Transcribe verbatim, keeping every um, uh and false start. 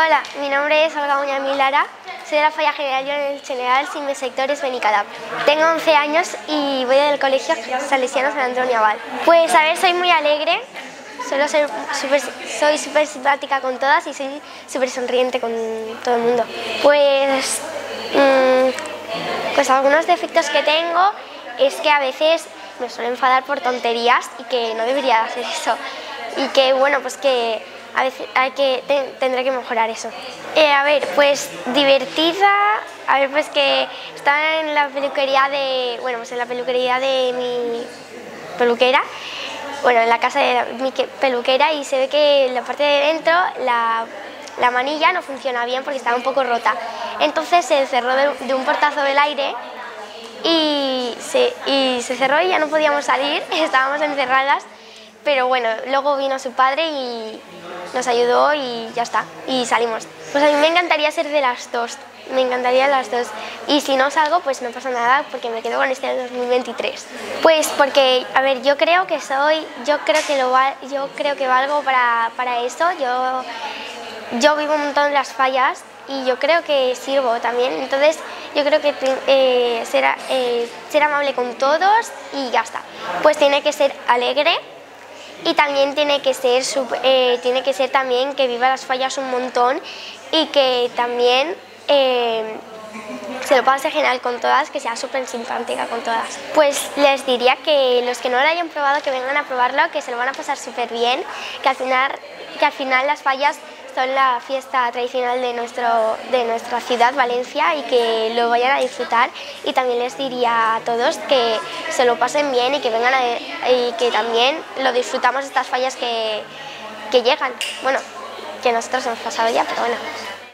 Hola, mi nombre es Olga Muñamí Lara, soy de la Falla General del General sin mi sector es Benicalap. Tengo once años y voy del colegio Salesiano San Antonio Abad. Pues a ver, soy muy alegre, suelo ser super, soy súper simpática con todas y soy súper sonriente con todo el mundo. Pues, mmm, pues algunos defectos que tengo es que a veces me suelo enfadar por tonterías y que no debería hacer eso. Y que bueno, pues que a veces hay que, te, tendré que mejorar eso. Eh, a ver, pues divertida, a ver, pues que estaba en la peluquería de, bueno, pues en la peluquería de mi peluquera, bueno, en la casa de mi peluquera y se ve que en la parte de dentro la, la manilla no funciona bien porque estaba un poco rota. Entonces se cerró de, de un portazo del aire y se, y se cerró y ya no podíamos salir, estábamos encerradas. Pero bueno, luego vino su padre y nos ayudó y ya está, y salimos. Pues a mí me encantaría ser de las dos, me encantaría las dos. Y si no salgo, pues no pasa nada porque me quedo con este dos mil veintitrés. Pues porque, a ver, yo creo que soy, yo creo que, lo, yo creo que valgo para, para eso. Yo, yo vivo un montón de las fallas y yo creo que sirvo también. Entonces yo creo que eh, ser, eh, ser amable con todos y ya está. Pues tiene que ser alegre. Y también tiene que ser, eh, tiene que ser también que viva las fallas un montón y que también eh, se lo pase genial con todas, que sea súper simpática con todas. Pues les diría que los que no lo hayan probado, que vengan a probarlo, que se lo van a pasar súper bien, que al final, que al final las fallas son la fiesta tradicional de, nuestro, de nuestra ciudad, Valencia, y que lo vayan a disfrutar. Y también les diría a todos que se lo pasen bien y que vengan a, y que también lo disfrutamos estas fallas que, que llegan. Bueno, que nosotros hemos pasado ya, pero bueno.